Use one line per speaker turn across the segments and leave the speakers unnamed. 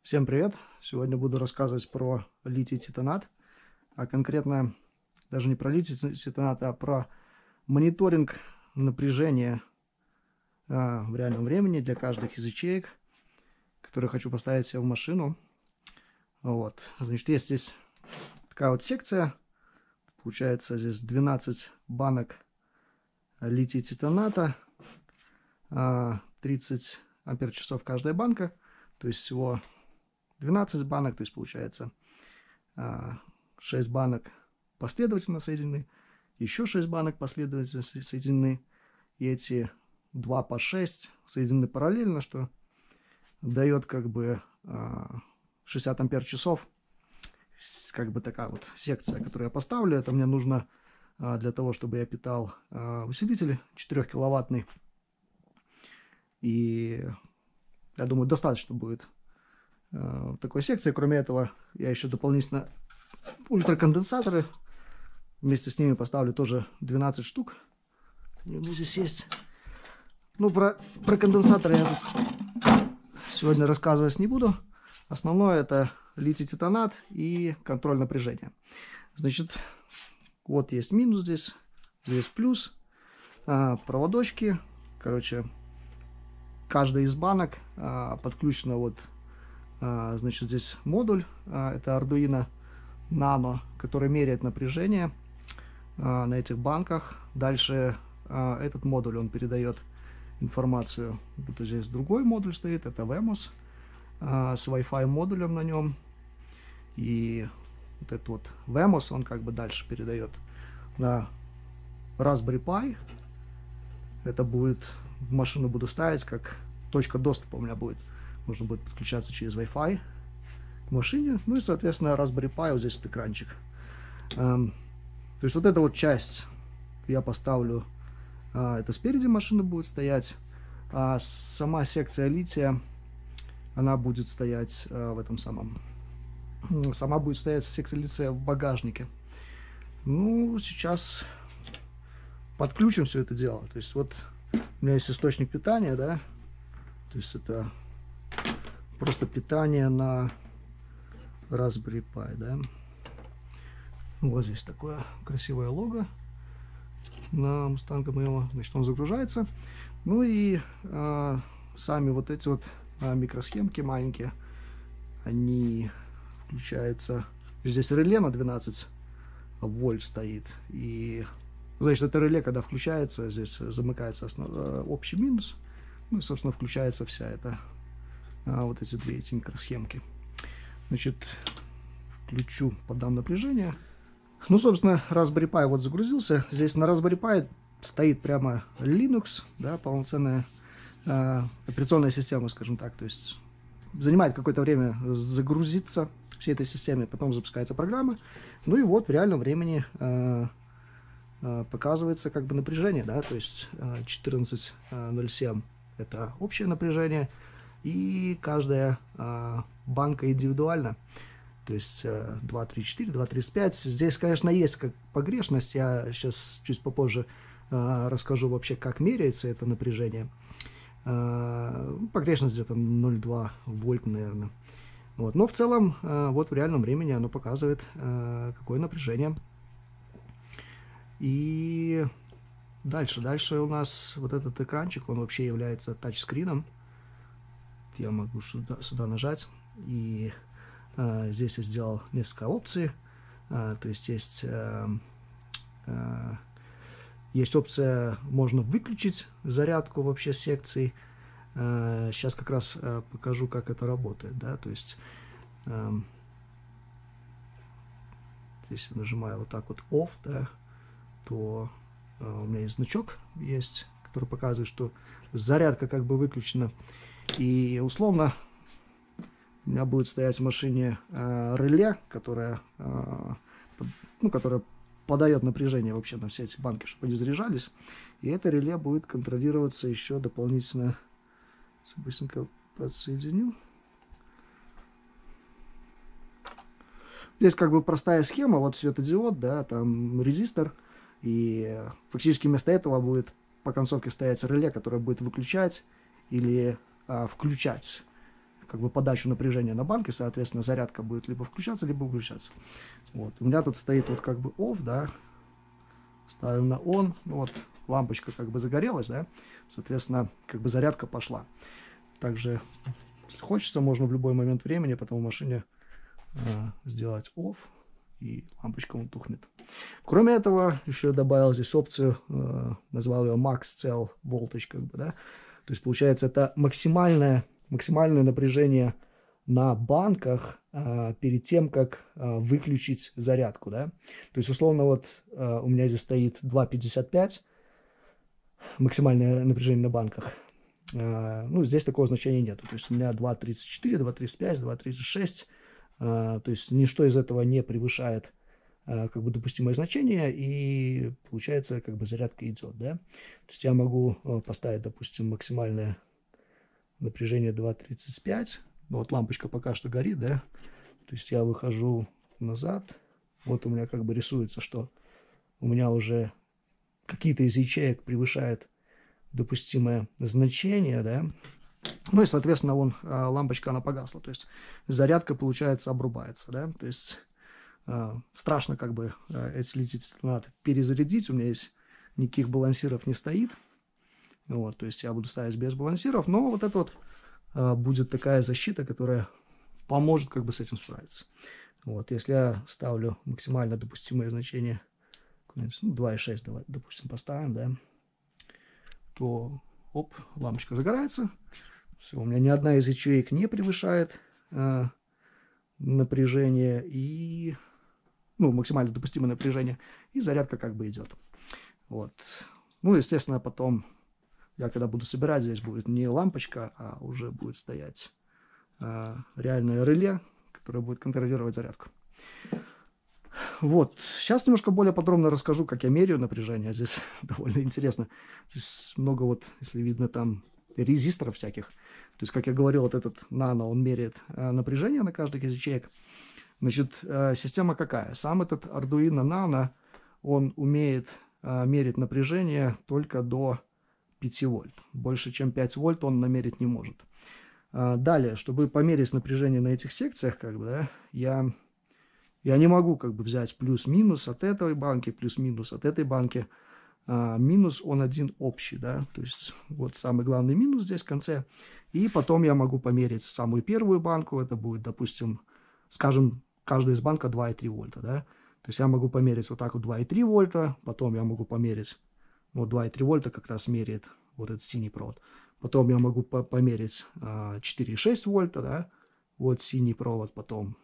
Всем привет! Сегодня буду рассказывать про литий-титанат, а конкретно даже не про литий-титанат, а про мониторинг напряжения в реальном времени для каждых из ячеек, которые хочу поставить себе в машину. Вот. Значит, есть здесь такая вот секция. Получается здесь 12 банок литий-титаната, 30 ампер-часов каждая банка, то есть всего 12 банок, то есть получается 6 банок последовательно соединены, еще 6 банок последовательно соединены, и эти 2 по 6 соединены параллельно, что дает как бы 60 ампер-часов. Как бы такая вот секция, которую я поставлю. Это мне нужно для того, чтобы я питал усилитель 4-киловаттный. И я думаю, достаточно будет такой секции. Кроме этого, я еще дополнительно ультраконденсаторы вместе с ними поставлю тоже 12 штук. Они у меня здесь есть. Ну, про конденсаторы я сегодня рассказывать не буду. Основное это литий-титанат и контроль напряжения. Значит, вот есть минус здесь плюс. Проводочки. Короче, каждая из банок подключена вот, значит, здесь модуль. Это Arduino Nano, который меряет напряжение на этих банках. Дальше этот модуль, он передает информацию. Вот здесь другой модуль стоит, это Wemos с Wi-Fi модулем на нем. И вот этот вот Wemos, он как бы дальше передает на Raspberry Pi. Это будет, в машину буду ставить, как точка доступа у меня будет. Нужно будет подключаться через Wi-Fi к машине. Ну и, соответственно, Raspberry Pi, вот здесь вот экранчик. То есть вот эта вот часть я поставлю, это спереди машины будет стоять. А сама секция лития, она будет стоять в этом самом... Сама будет стоять секция лития в багажнике. Ну, сейчас подключим все это дело. То есть вот у меня есть источник питания, да. То есть это просто питание на Raspberry Pi, да. Вот здесь такое красивое лого на Мустанга моего. Значит, он загружается. Ну и сами вот эти вот микросхемки маленькие, они включаются. Здесь реле на 12 вольт стоит. И, значит, это реле, когда включается, здесь замыкается общий минус. Ну и, собственно, включается вся эта, вот эти две эти микросхемки. Значит, включу, подам напряжение. Ну, собственно, Raspberry Pi вот загрузился. Здесь на Raspberry Pi стоит прямо Linux, да, полноценная операционная система, скажем так. То есть занимает какое-то время загрузиться всей этой системе, потом запускается программа. Ну и вот в реальном времени показывается как бы напряжение, да, то есть 14,07 это общее напряжение, и каждая банка индивидуально, то есть 2.34, 2.35. Здесь, конечно, есть как погрешность, я сейчас чуть попозже расскажу вообще, как меряется это напряжение. Погрешность где-то 0,2 вольт, наверное. Вот. Но в целом, вот в реальном времени оно показывает, какое напряжение. И дальше у нас вот этот экранчик, он вообще является тачскрином. Я могу сюда нажать, и здесь я сделал несколько опций. То есть есть опция, можно выключить зарядку вообще секций. Сейчас как раз покажу, как это работает, да, то есть здесь я нажимаю вот так вот off, да, то у меня есть значок, есть, который показывает, что зарядка как бы выключена. И условно у меня будет стоять в машине реле, которое подает напряжение вообще на все эти банки, чтобы они заряжались. И это реле будет контролироваться еще дополнительно. Быстренько подсоединю. Здесь как бы простая схема, вот светодиод, да, там резистор, и фактически вместо этого будет по концовке стоять реле, которое будет выключать или включать как бы подачу напряжения на банке, соответственно, зарядка будет либо включаться, либо выключаться. Вот. У меня тут стоит вот как бы off, да, ставим на on, вот, лампочка как бы загорелась, да, соответственно, как бы зарядка пошла. Также, если хочется, можно в любой момент времени потом в машине сделать off, и лампочка вон тухнет. Кроме этого, еще я добавил здесь опцию, назвал ее Max Cell Voltage, как бы, да. То есть, получается, это максимальное напряжение на банках перед тем, как выключить зарядку, да. То есть, условно, вот у меня здесь стоит 2,55, максимальное напряжение на банках. Ну, здесь такого значения нет. То есть, у меня 2,34, 2,35, 2,36. То есть ничто из этого не превышает как бы допустимое значение, и получается, как бы зарядка идет, да. То есть я могу поставить, допустим, максимальное напряжение 2,35. Вот лампочка пока что горит, да. То есть я выхожу назад. Вот у меня как бы рисуется, что у меня уже какие-то из ячеек превышают допустимое значение, да. Ну и, соответственно, лампочка, она погасла. То есть зарядка, получается, обрубается, да. То есть страшно как бы эти надо перезарядить. У меня есть никаких балансиров не стоит. Вот, то есть я буду ставить без балансиров. Но вот это вот будет такая защита, которая поможет как бы с этим справиться. Вот, если я ставлю максимально допустимое значение, ну, 2,6, давай, допустим, поставим, да, то, оп, лампочка загорается. Все, у меня ни одна из ячеек не превышает напряжение и, ну, максимально допустимое напряжение, и зарядка как бы идет. Вот. Ну, естественно, потом я когда буду собирать, здесь будет не лампочка, а уже будет стоять реальное реле, которое будет контролировать зарядку. Вот. Сейчас немножко более подробно расскажу, как я меряю напряжение. Здесь довольно интересно. Здесь много вот, если видно, там резисторов всяких. То есть, как я говорил, вот этот нано, он меряет напряжение на каждый из ячеек. Значит, система какая? Сам этот Arduino Nano, он умеет мерить напряжение только до 5 вольт. Больше, чем 5 вольт он намерить не может. Далее, чтобы померить напряжение на этих секциях, как бы, да, я не могу как бы взять плюс-минус от этой банки, плюс-минус от этой банки. Минус он один общий, да, то есть вот самый главный минус здесь в конце. И потом я могу померить самую первую банку, это будет, допустим, скажем, каждая из банка 2,3 вольта, да. То есть я могу померить вот так вот 2,3 вольта, потом я могу померить, вот 2,3 вольта как раз меряет вот этот синий провод. Потом я могу померить 4,6 вольта, да, вот синий провод, потом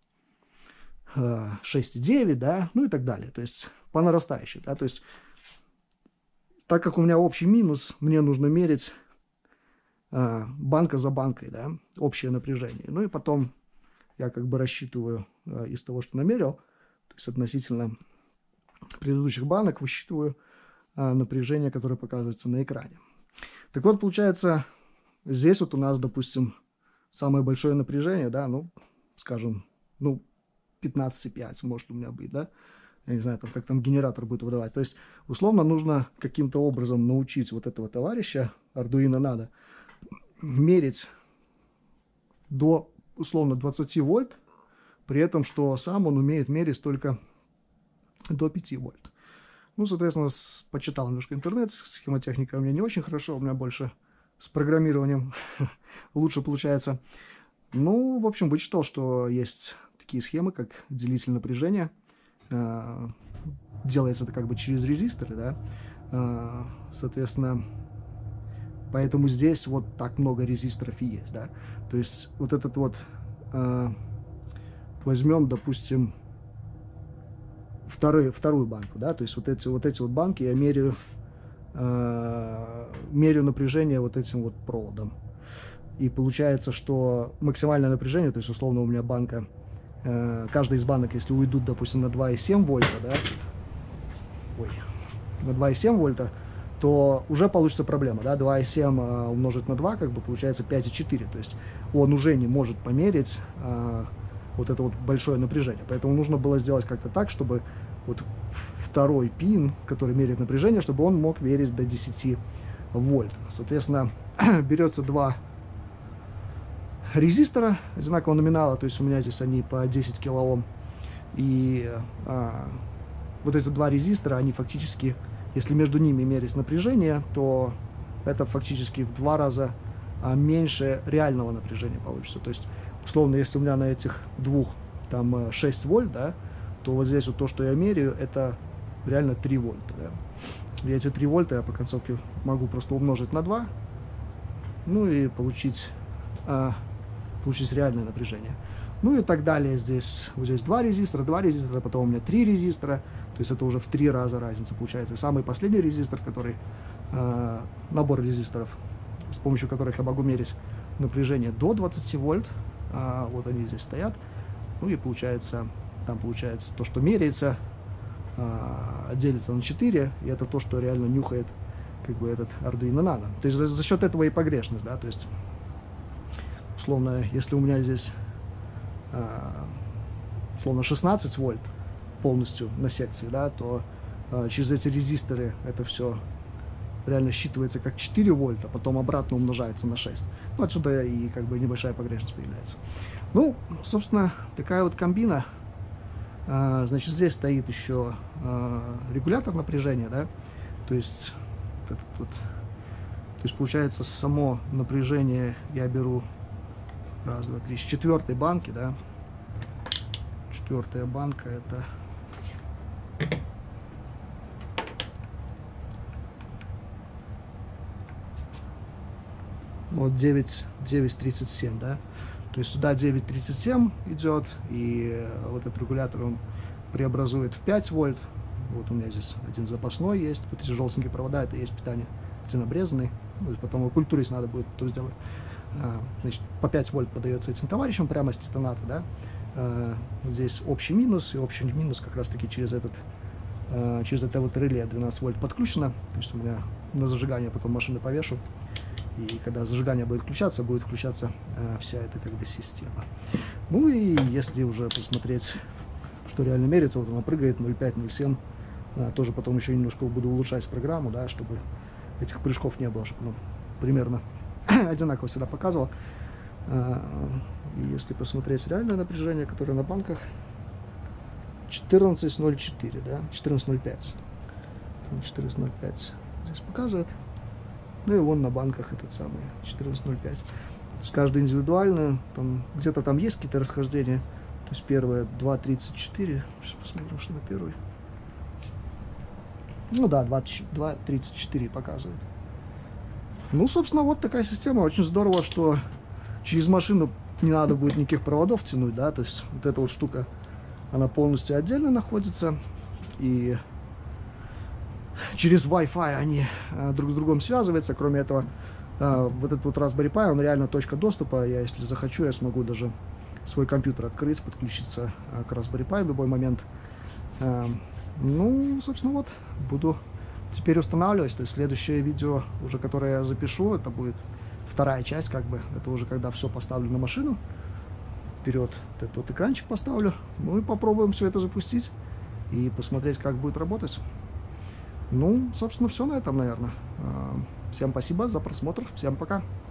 6,9, да, ну и так далее. То есть по нарастающей, да, то есть так как у меня общий минус, мне нужно мерить банка за банкой, да, общее напряжение. Ну и потом я как бы рассчитываю из того, что намерил, то есть относительно предыдущих банок высчитываю напряжение, которое показывается на экране. Так вот, получается, здесь вот у нас, допустим, самое большое напряжение, да, ну, скажем, ну, 15,5 может у меня быть, да. Я не знаю, там, как там генератор будет выдавать. То есть, условно, нужно каким-то образом научить вот этого товарища, Arduino Nano, мерить до, условно, 20 вольт, при этом, что сам он умеет мерить только до 5 вольт. Ну, соответственно, почитал немножко интернет, схемотехника у меня не очень хорошо, у меня больше с программированием лучше получается. Ну, в общем, вычитал, что есть такие схемы, как делитель напряжения. Делается это как бы через резисторы, да, соответственно, поэтому здесь вот так много резисторов и есть, да, то есть вот этот вот, возьмем, допустим, вторую банку, да, то есть вот эти банки я меряю напряжение вот этим вот проводом, и получается, что максимальное напряжение, то есть условно у меня банка, каждая из банок, если уйдут, допустим, на 2,7 вольта, да, на 2,7 вольта, то уже получится проблема, да, 2,7 умножить на 2, как бы получается 5,4, то есть он уже не может померить вот это вот большое напряжение, поэтому нужно было сделать как-то так, чтобы вот второй пин, который меряет напряжение, чтобы он мог мерить до 10 вольт, соответственно, берется два резистора одинакового номинала, то есть у меня здесь они по 10 килоом. И вот эти два резистора, они фактически, если между ними мерить напряжение, то это фактически в 2 раза меньше реального напряжения получится. То есть, условно, если у меня на этих двух там 6 вольт, да, то вот здесь вот то, что я меряю, это реально 3 вольта. Да. И эти 3 вольта я по концовке могу просто умножить на 2, ну и получить реальное напряжение. Ну и так далее. Здесь, вот здесь 2 резистора, потом у меня 3 резистора. То есть это уже в 3 раза разница получается. И самый последний резистор, который набор резисторов, с помощью которых я могу мерить напряжение до 20 вольт. Вот они здесь стоят. Ну и получается, там получается то, что меряется, делится на 4. И это то, что реально нюхает как бы этот Arduino Nano. То есть за счет этого и погрешность, да, то есть условно, если у меня здесь условно 16 вольт полностью на секции, да, то через эти резисторы это все реально считывается как 4 вольта, потом обратно умножается на 6. Ну, отсюда и как бы небольшая погрешность появляется. Ну, собственно, такая вот комбина. Значит, здесь стоит еще регулятор напряжения, да, то есть то есть получается само напряжение я беру раз, два, три, с 4-й банки, да. 4-я банка это вот 9,37, да. То есть сюда 9,37 идет, и вот этот регулятор он преобразует в 5 вольт. Вот у меня здесь один запасной есть. Вот эти желтенькие провода, это есть питание, один обрезанный. Ну, потом культурист надо будет тут сделать. Значит, по 5 вольт подается этим товарищам прямо с титаната, да. Здесь общий минус, и общий минус как раз таки через это вот реле 12 вольт подключено. То есть у меня на зажигание потом машины повешу. И когда зажигание будет включаться вся эта как бы система. Ну и если уже посмотреть, что реально мерится, вот она прыгает 0,5, 0,7. Тоже потом еще немножко буду улучшать программу, да, чтобы этих прыжков не было, чтобы примерно одинаково всегда показывал. И если посмотреть реальное напряжение, которое на банках 14,04, да, 14,05. 14,05 здесь показывает. Ну и вон на банках этот самый 14,05. То есть каждый индивидуально, там где-то там есть какие-то расхождения. То есть первое 2,34. Сейчас посмотрим, что на первый. Ну да, 2,34 показывает. Ну, собственно, вот такая система. Очень здорово, что через машину не надо будет никаких проводов тянуть, да. То есть вот эта вот штука, она полностью отдельно находится. И через Wi-Fi они друг с другом связываются. Кроме этого, вот этот вот Raspberry Pi, он реально точка доступа. Я, если захочу, я смогу даже свой компьютер открыть, подключиться к Raspberry Pi в любой момент. Ну, собственно, вот, буду теперь устанавливать. То есть следующее видео, уже которое я запишу, это будет вторая часть, как бы. Это уже когда все поставлю на машину. Вперед этот вот экранчик поставлю. Ну и попробуем все это запустить и посмотреть, как будет работать. Ну, собственно, все на этом, наверное. Всем спасибо за просмотр. Всем пока.